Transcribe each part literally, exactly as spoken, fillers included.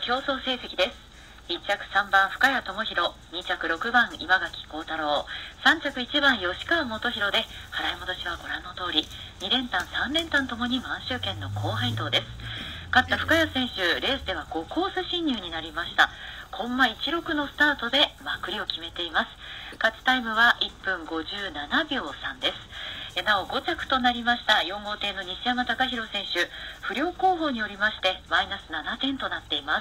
競走成績です。いっちゃくさんばん深谷智弘、にちゃくろくばん今垣幸太郎、さんちゃくいちばん吉川元弘で、払い戻しはご覧の通り、に連単さん連単ともに満州圏の高配当です。勝った深谷選手、レースではごコース進入になりました。コンマいちろくのスタートでまくりを決めています。勝ちタイムはいっぷんごじゅうななびょうさんです。なおご着となりましたよん号艇の西山隆弘選手、不良後方によりましてマイナスななてんとなっています。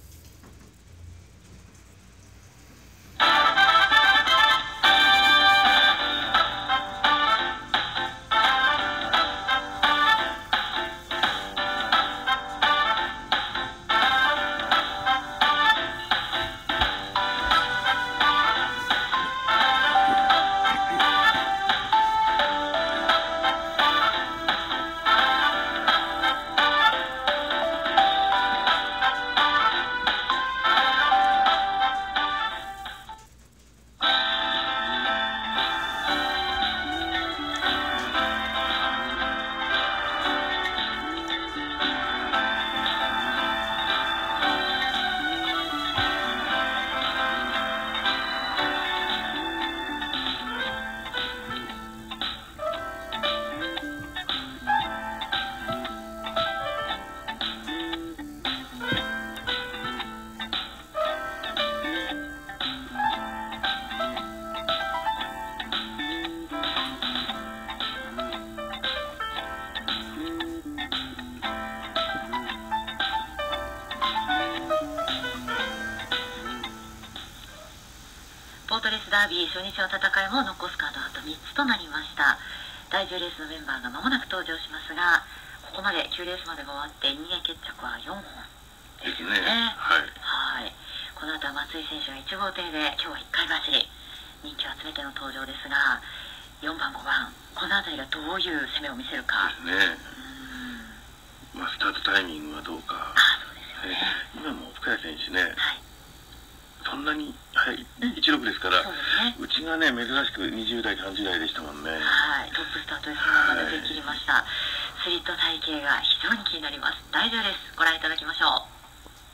ポートレスダービー初日の戦いも残すカードあとみっつとなりました。だいじゅうレースのメンバーが間もなく登場しますが、ここまできゅうレースまでが終わって人間決着はよんほんですよね。はい、はい、この後は松井選手がいち号艇で今日はいっかい走り、人気を集めての登場ですが、よんばんごばんこの辺りがどういう攻めを見せるかですね。 うん、まあスタートタイミングはどうか。 あ、そうですよね。 今も深谷選手ね、 はい、 そんなに、はい、いちろくですから、 そうですね、 うちがね、珍しくにじゅうだい、さんじゅうだいでしたもんね。 はい、トップスタートでそのまま出て切りました。はい、スリット体型が非常に気になります。だいじゅうレースご覧いただきましょう。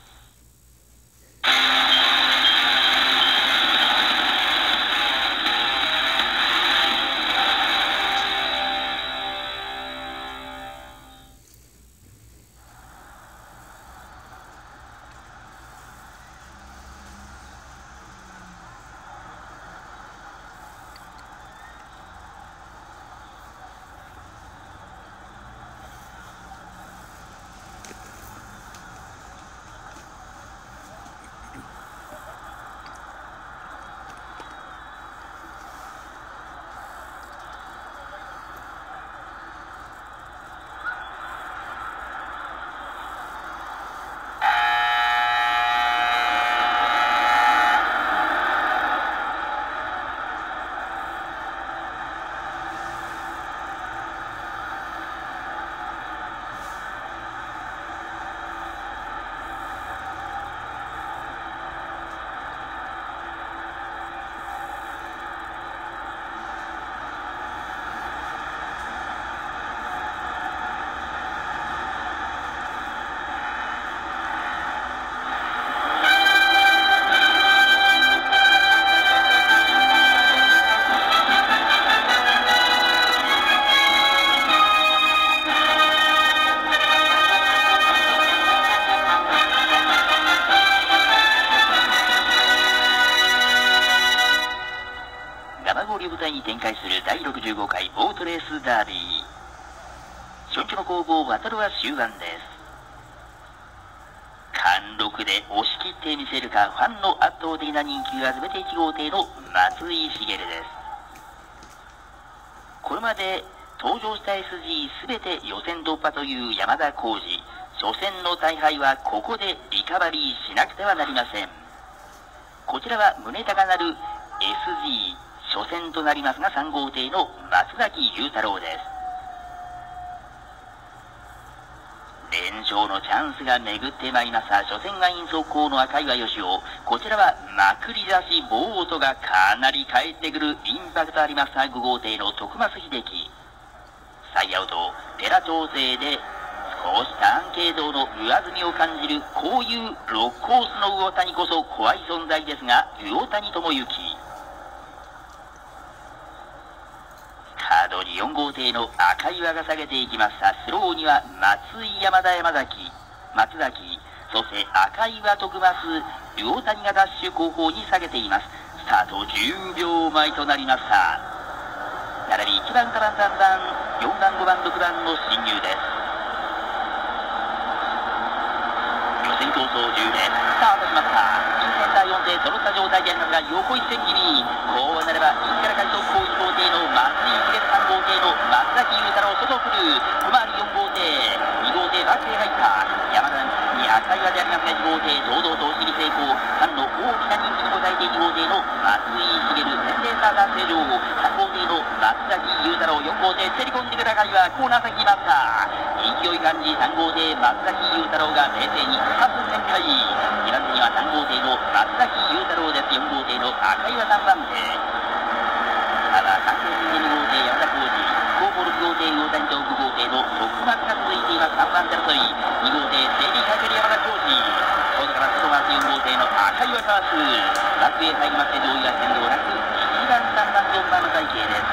を舞台に展開するだいろくじゅうごかいボートレースダービー。初日の攻防バトルは終盤です。貫禄で押し切ってみせるか、ファンの圧倒的な人気を集めていち号艇の松井茂です。これまで登場した エスジー 全て予選突破という山田浩二。初戦の大敗はここでリカバリーしなくてはなりません。こちらは胸高なる エスジー 初戦となりますが、さん号艇の松崎裕太郎です。連勝のチャンスが巡ってまいりますが、初戦がイン速攻の赤岩義雄。こちらはまくり出しボートがかなり返ってくるインパクトありますが、ご号艇の徳増秀樹。サイアウト、寺調整で少しターン系統の上積みを感じるこういうろくコースの魚谷こそ怖い存在ですが、魚谷智之。カードによん号艇の赤岩が下げていきます。スローには松井、山田、山崎、松崎、そして赤岩、徳増、魚谷がダッシュ後方に下げています。スタートじゅうびょうまえとなりました。並びいちばんからさんばん、よんばん、ごばん、ろくばんの進入です。予選競争じゅうでスタートしました。インセンターよん艇揃った状態でありますが、横一線気味。こうなればいちから開速後いち号艇の松井秀さん号艇の松崎裕太郎外来る。小回りよん号艇、に号艇バックへ入った。山田に赤岩でありますが、いち号艇堂々と押し切り成功。さんの大きな人気に応えていち号艇の松井茂、先制スターター正常。さん号艇の松崎裕太郎、よん号艇競り込んでくる赤岩、コーナー先に回った。勢い感じさん号艇松崎裕太郎が冷静にパス展開。にばん手にはさん号艇の松崎裕太郎です。よん号艇の赤岩さんばん手。ただ関係筋でに号艇山田浩二、後方ろく号艇魚谷とご号艇の徳松が続いています。さんばん手争い、に号艇整理かける山田浩二、外から外回すよん号艇の赤岩かわす。バックへ入りまして上位は先導なくいちばん、さんばん、よんばんの体系です。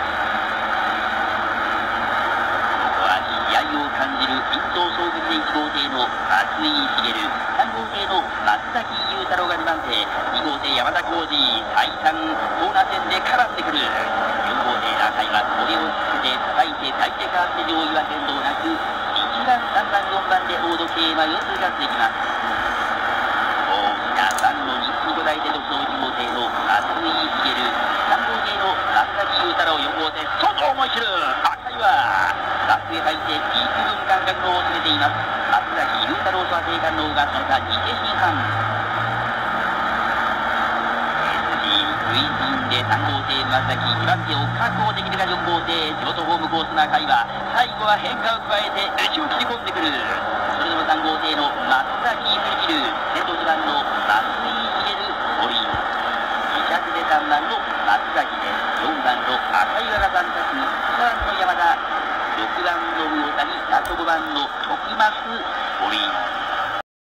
気合を感じる一等衝撃でいち号艇の松井茂、さん号艇の松崎裕太郎がにばん手、に号艇山田浩二、再三コーナー線で絡んでくる。よん号艇赤岩、これをつけて叩いて炊いてかわって上位は変動なくいちばん、さんばん、よんばんで大時計前を通過していきます。大きなさんの人気と抱いて独走いち号艇の松井茂、さん号艇の松崎裕太郎、よん号艇外を思い切る赤岩、バックへ入って幾分間隔を詰めています。松崎裕太郎とは定間の方がその差に手進半。 エスジー クイーンでさん号艇松崎、にばん手を確保できるがよん号艇地元ホームコースの赤岩、最後は変化を加えて内を切り込んでくる。それでもさん号艇の松崎振り切る。先頭にばんの松井茂降り、に着でさんばんの松崎です。よんばんの赤岩がさん着、にばんの山田、ろくばんの魚谷、あとごばんの徳増、降り。